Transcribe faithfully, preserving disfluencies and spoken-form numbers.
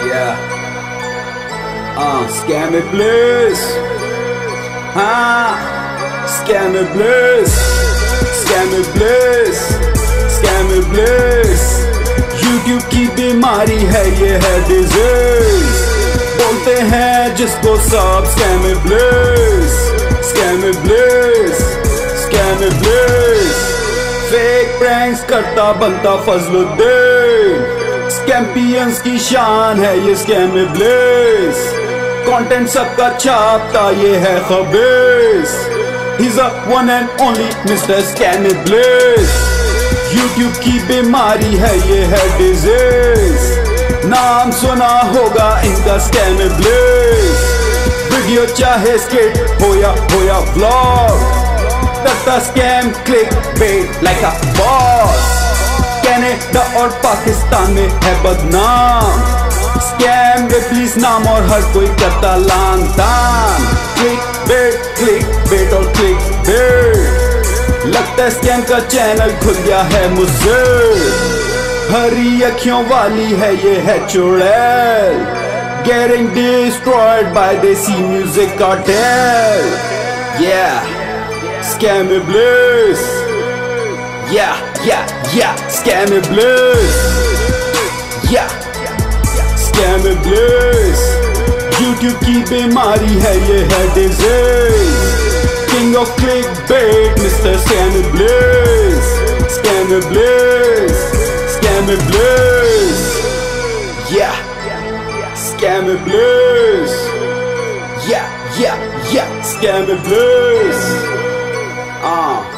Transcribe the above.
Yeah. Uh, scam it bliss. हाँ, scam it bliss. Scam it bliss. Scam it bliss. YouTube की बीमारी है, ये है disease. बोलते हैं जिसको सब scam it bliss. Scam it bliss. Scam it bliss. Fake pranks करता बनता फजलुद्दीन. स्कैम्पियंस की शान है ये स्कैम इब्लिस. कंटेंट सबका छापता ये है खबीस. He's a one and only mister Scam Iblis. YouTube की बीमारी है ये है डिजीज. नाम सुना होगा इनका Scam Iblis. वीडियो चाहे स्किट हो या हो या व्लॉग, करता scam click bait like a boss. Canada और पाकिस्तान में है बदनाम स्कैम इब्लिस नाम, और हर कोई करता लान तान. क्लिक बेट क्लिक बेट और क्लिक बेट. लगता है स्कैम का चैनल खुल गया है मुझसे. हरी अखियों वाली है ये है चुड़ैल. Getting destroyed by Desi Music Cartel. Yeah, Scam Iblis. Yeah, yeah, yeah, Scam Iblis. Yeah, Scam Iblis. YouTube की बीमारी है ये है disease. King of clickbait, mister Scam Iblis. Scam Iblis. Scam Iblis. Yeah, Scam Iblis. Yeah, yeah, yeah, Scam Iblis. Ah. Uh.